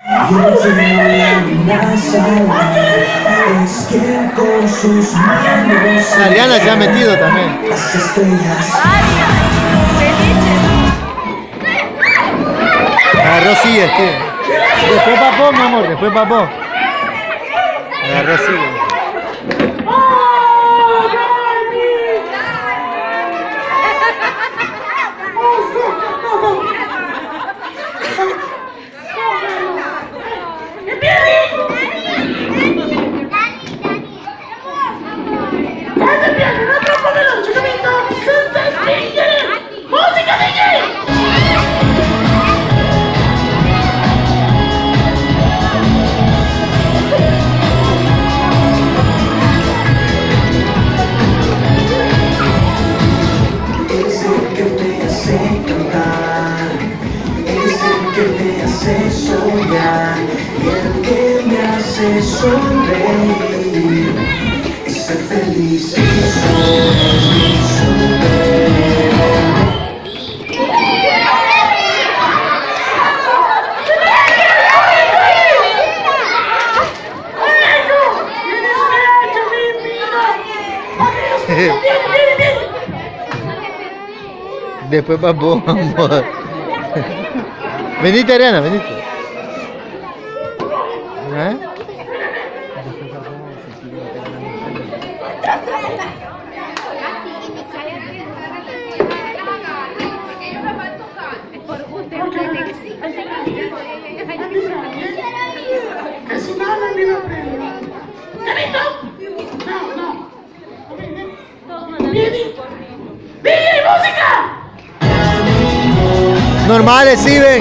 Ariana se ha metido también. Agarró sigue, tío. Después papó, mi amor, después papó. Agarró sigue. Después papó, amor. Venite, Ariana, venite. ¿Eh? Normales, sí, ven.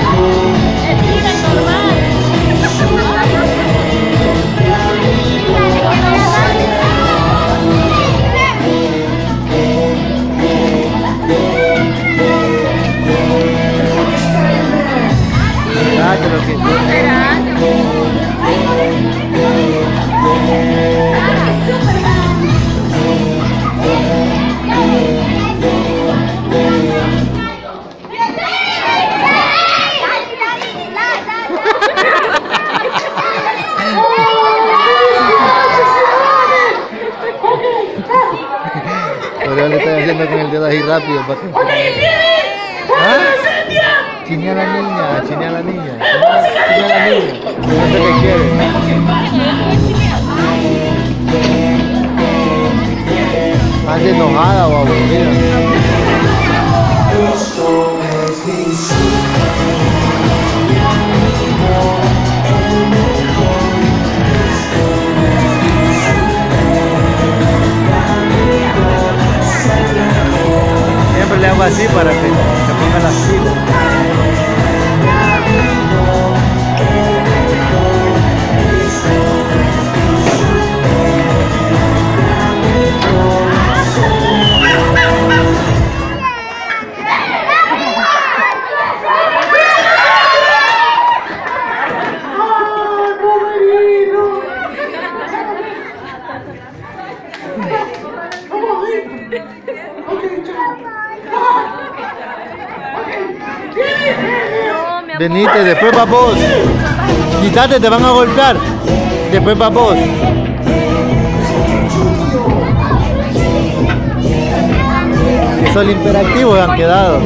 Pero le estoy haciendo con el dedo ahí rápido para que... ¿Ah? Chine a la niña, chine a la niña. Chine a la niña. No sé qué quiere. Ande enojada o aburrida. Siempre le hago así para que se ponga las pilas. Venite, después pa' vos. Quítate, te van a golpear. Después pa' vos. Que son imperativos han quedado.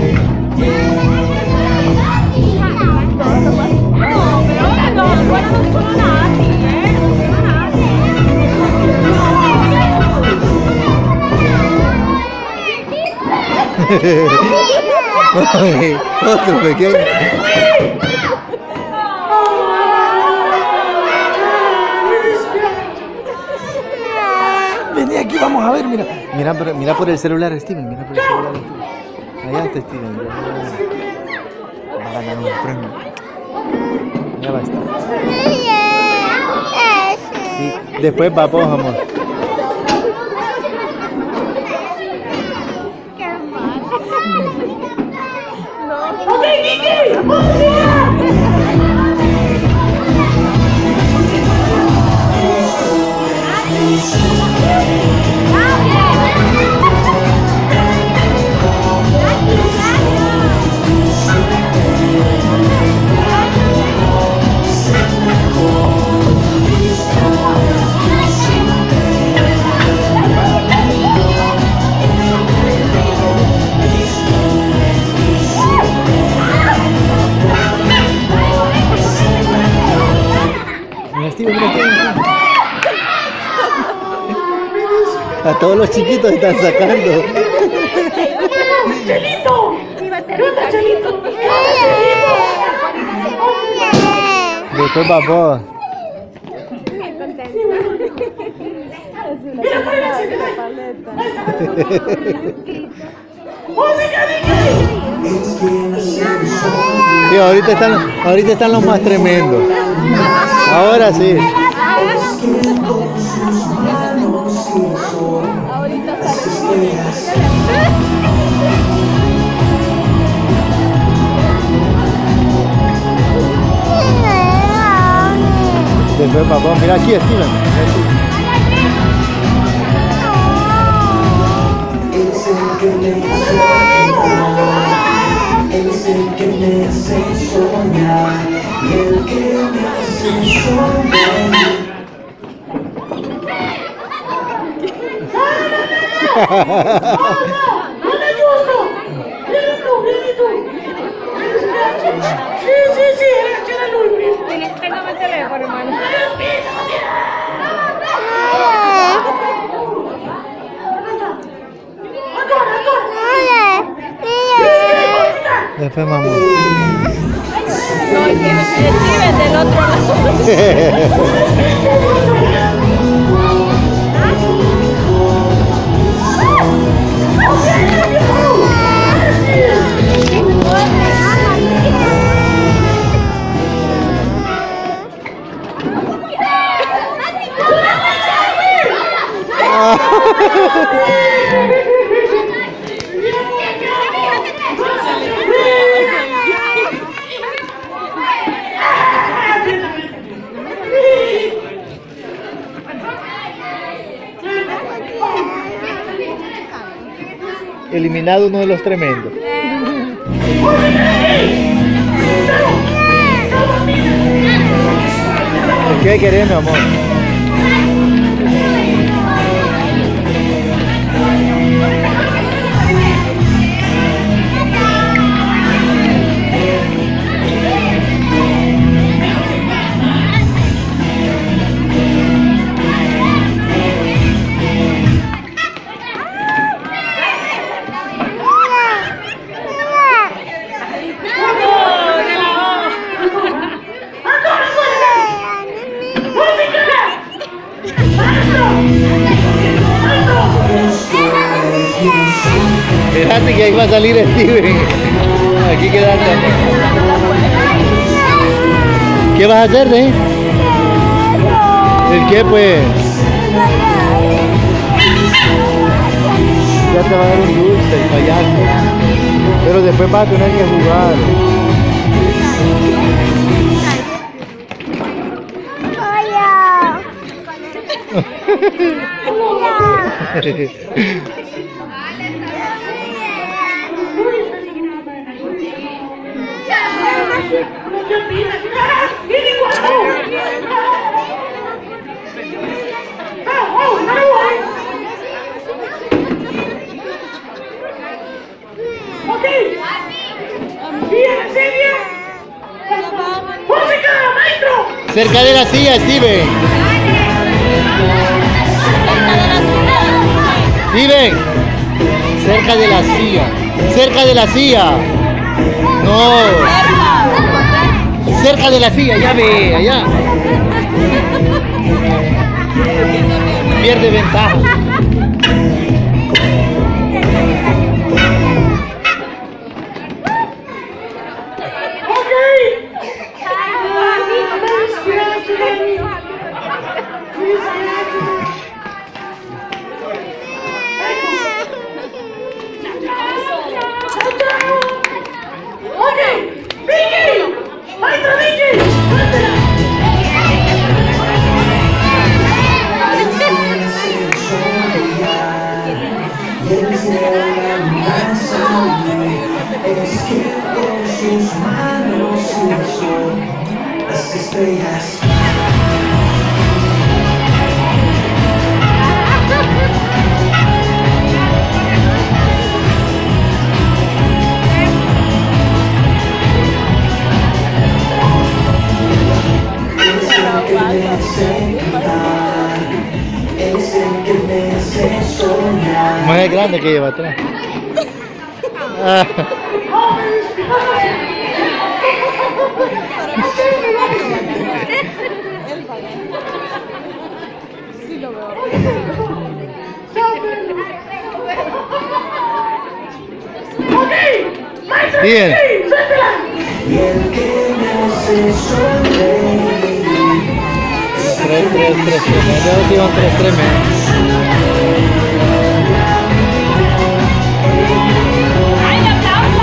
Otro pequeño. Vení aquí, vamos a ver, mira. Mira por el celular, Steven, mira por el celular, Steven. Allá está Steven. Va a ganar un premio. Ya va a estar. Sí, después vamos, amor. Steven, mira, Steven. A todos los chiquitos están sacando. ¡Chelito! ¿Qué onda, Chelito? Después papá. Mira, paleta. ¡Música, DJ! Sí, ahorita están los más tremendos. Ahora sí. Ahorita sale. Después papá, mira aquí, Steven. Es el que me hace soñar y el que me hace soñar. ¡Hola, Justo! ¡Viene tú! Sí, era Luis. Téngame el teléfono, hermano. Después mamá. No, Steven del otro lado. Eliminado uno de los tremendos. ¿Qué querés, mi amor? Espérate que ahí va a salir Steven. Aquí quedando. ¿Qué vas a hacer, ¿El qué, pues? Ya te va a dar un dulce, el payaso. Pero después vas a tener que jugar. Cerca de la silla, Steven. Steven. Cerca de la silla. Cerca de la silla. No. Cerca de la silla, ya ve, allá. Pierde ventaja. Es que con sus manos hizo las estrellas. Es el que me sentar, es el que me hace soñar. Más grande que lleva atrás. Ah. Sí lo veo. Bien. Y el que me hace sonreír. 3-3-3. Me iban 3-3 menos. ¡Ay, el aplauso,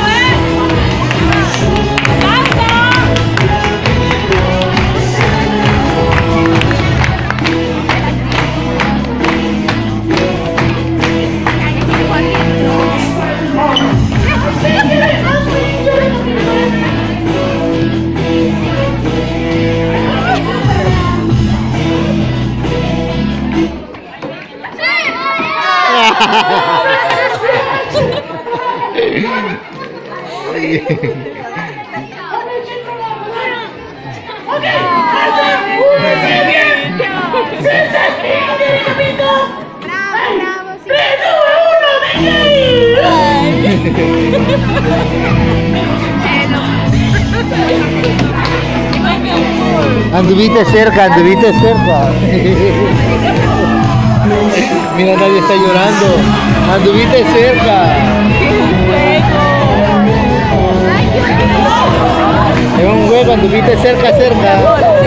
Anduviste cerca, anduviste cerca. Mira, nadie está llorando. Anduviste cerca. Es un juego, anduviste cerca, cerca.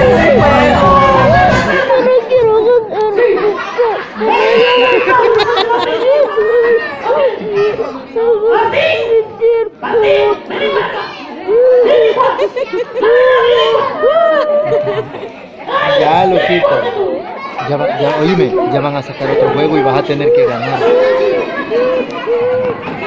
Ya, loquito. Ya, oíme, ya van a sacar otro juego y vas a tener que ganar.